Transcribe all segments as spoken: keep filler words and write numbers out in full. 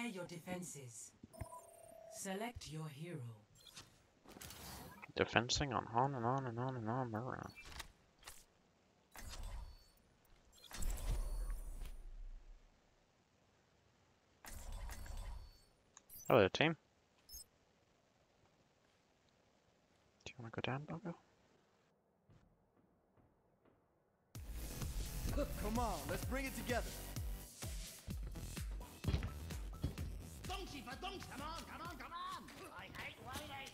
your defenses. Select your hero. Defensing on on and on and on and on around. Hello, team. Do you want to go down, Bogo? Come on, let's bring it together. Come on, come on, come on! I hate waiting!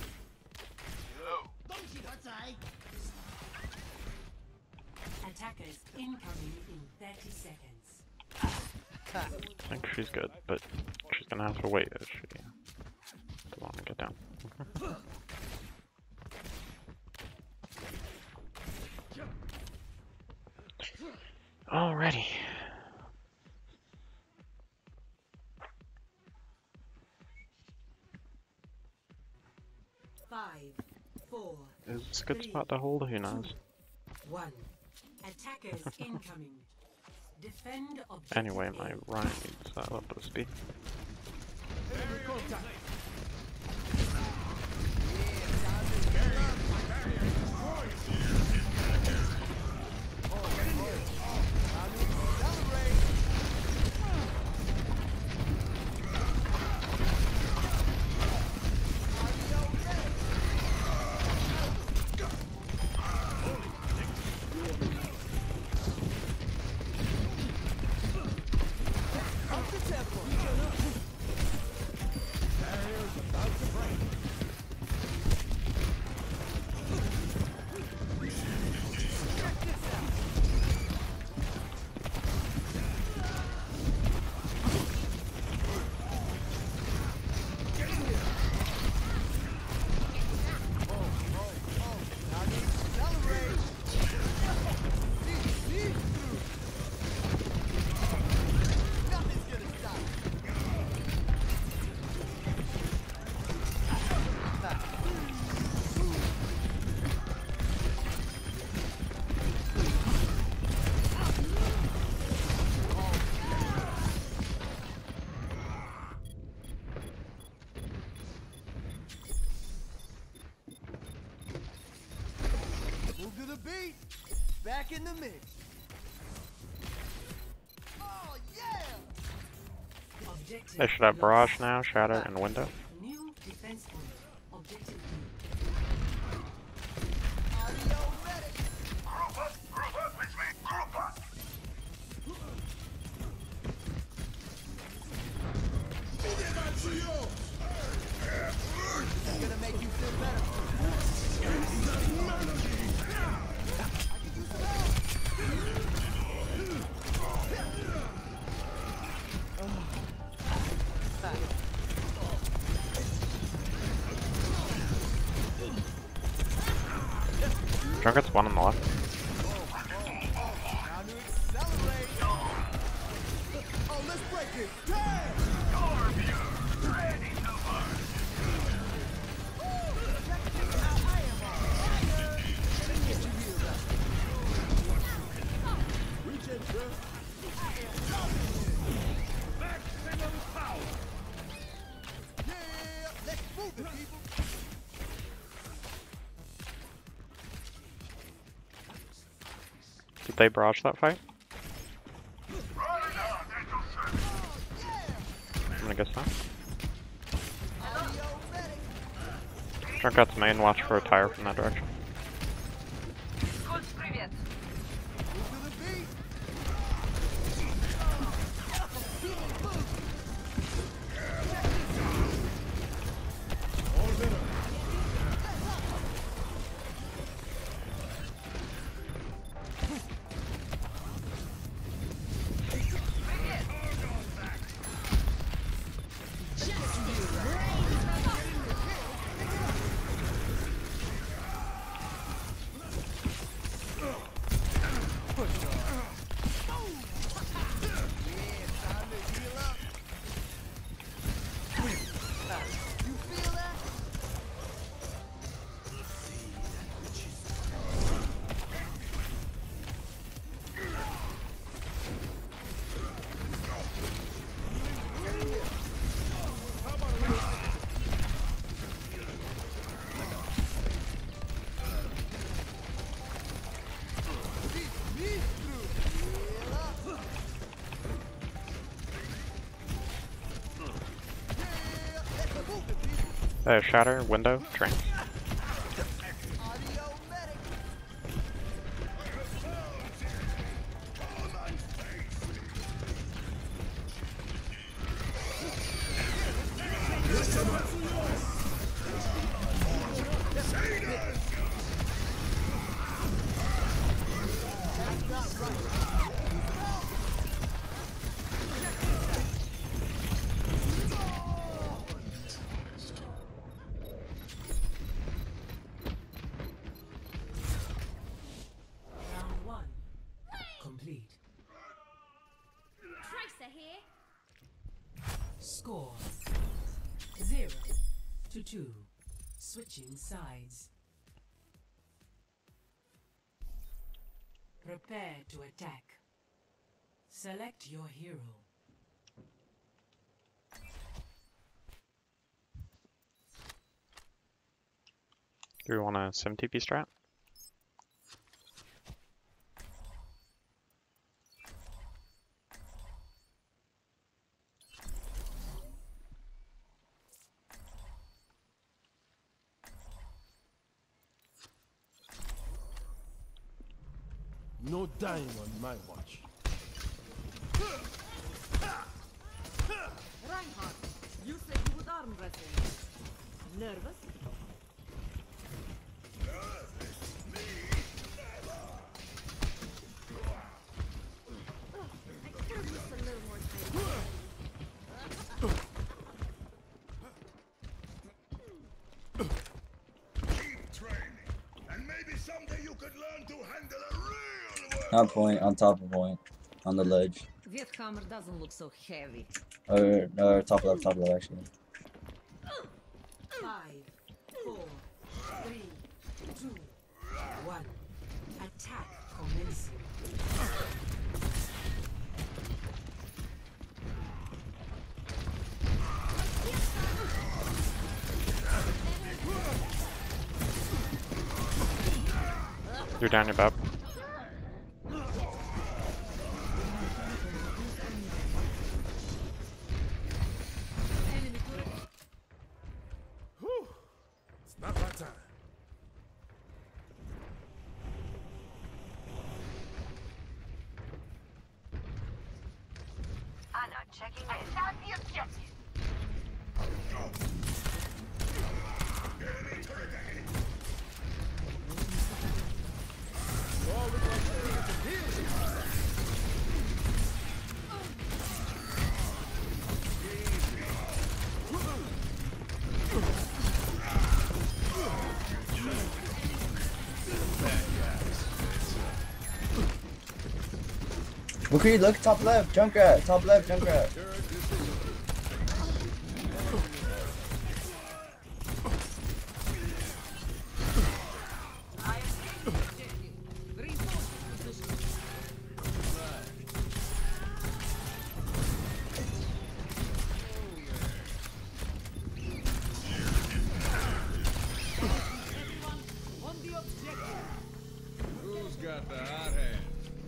Attackers incoming in thirty seconds. I think she's good, but she's gonna have to wait if she doesn't want to get down. Alrighty. Five, four. Is this a good spot to hold? Who knows? One. Attackers incoming. Defend objective. Anyway, my Ryan needs that up to speed. Back in the mix. Oh yeah! Objective They should have Barrage lost. now, Shatter, and Window. New defense point. Objective B. Audio ready. Group up, group up with me, group up! It's gonna make you feel better. Junker's one on the left. Time to accelerate. Oh, let's break it. Damn! Ready to work! Check out I am on fire. Let me get you healed up. Reach in, Chris. I am loving it. Maximum power! Yeah, let's move it, people. Did they barrage that fight? Right on, Angel Circle! I'm gonna guess not. Audio ready. Junker's main, watch for a tire from that direction. Move to the beat. Uh, shatter, window, train. Audio medic. Round one. Complete. Tracer here. Score. Zero to two. Switching sides. Prepare to attack. Select your hero. Do we want a sim T P strat? No dying on my watch. Reinhardt, you said you would arm wrestle. Nervous? I could have used a little more time. Keep training, and maybe someday you could learn to handle a real world. On point, on top of point, on the ledge. Hammer doesn't look so heavy. Or, or top left, top left actually. Five, four, three, two, one. Attack commencing. You're down your bub. Whew. It's not my time. I'm not checking in. Attack the objective. All we got to do is heal. McCree, look top left, Junkrat, top left, Junkrat. Who's got the hot hand?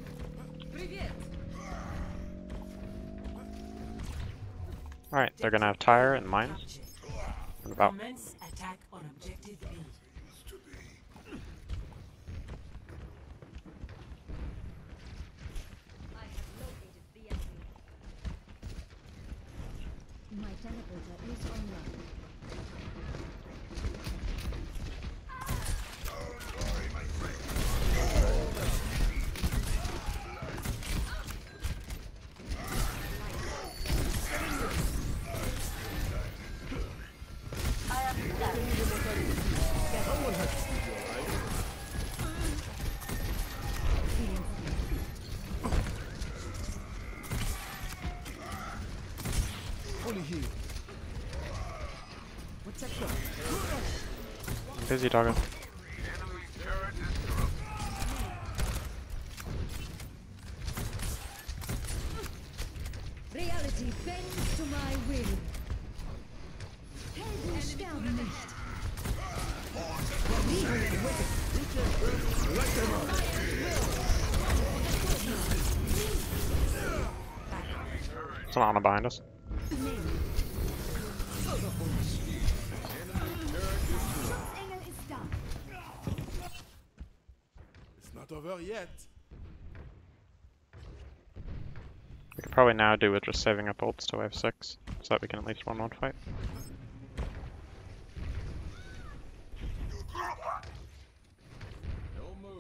Alright, they're gonna have tire and mines. Captured. And about. Commence attack on objective B. I have located the enemy. My teleporter is online. Someone has to keep your life. Fully healed. What's that from? Busy doggo. Reality bends to my will. Helden sterben nicht. Someone on behind us. Schutzengel ist da. It's not over yet. We could probably now do with just saving up ults to wave six, so that we can at least win one fight. No move.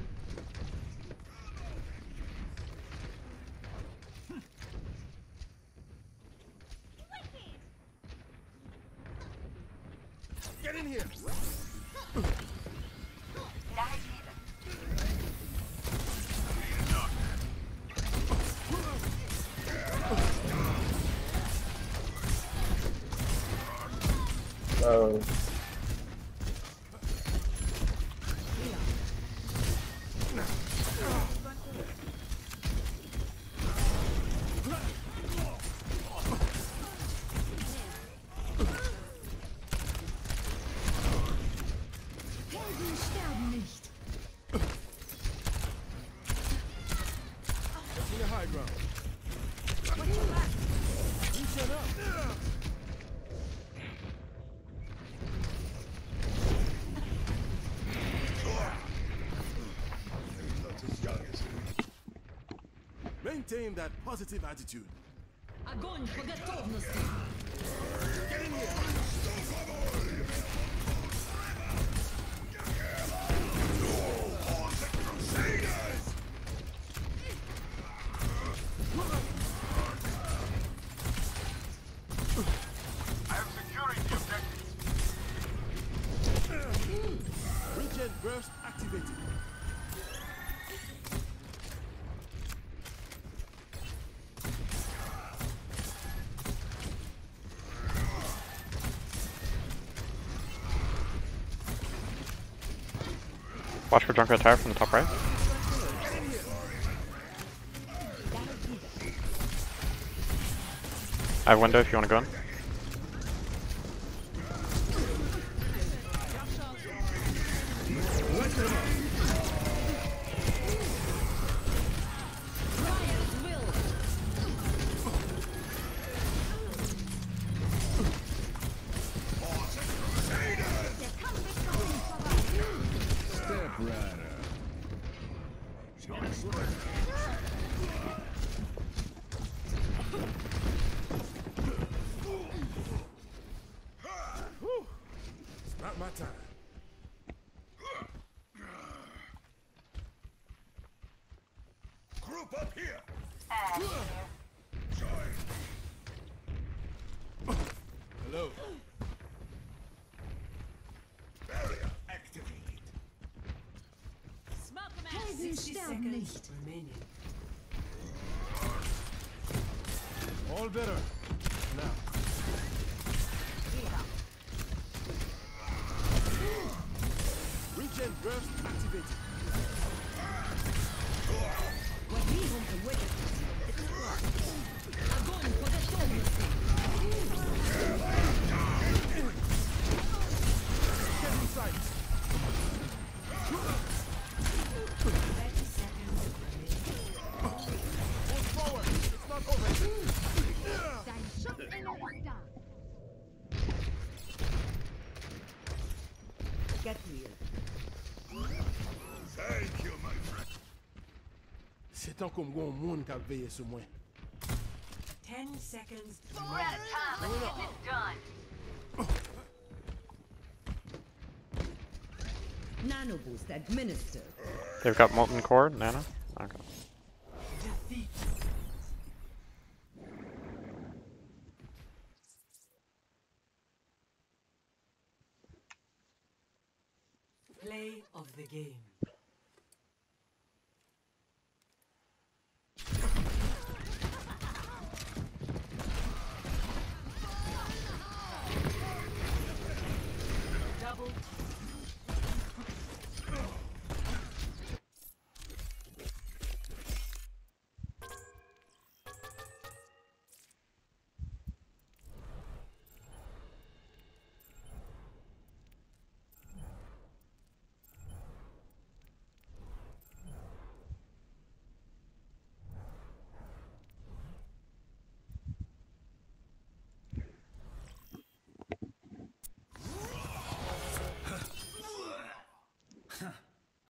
Get in here. Oh. Helden sterben nicht. In the high ground. Reach it up. Maintain that positive attitude. Огонь по готовности. Get in here. I am securing the objective. Regen burst activated. Watch for Junker tower from the top right. I have window if you want to go in. Step rider. Whew. It's not my time. Group up here. Hello. Barrier activated. Smoke 'em out. Helden sixty sterben seconds nicht. remaining. All better. Now. Regen burst activated. Огонь по готовности. Get in sight. thirty seconds remaining. Move forward. It's not over. Dein Schutzengel ist da. Get real. Thank you, my friend. C'est tant qu'on un monde qui a veillé sur moi. Ten seconds We're remaining. out of time. Let's get this done. Nano boost administered. They've got molten core, Nana. Okay. Defeat. Play of the game.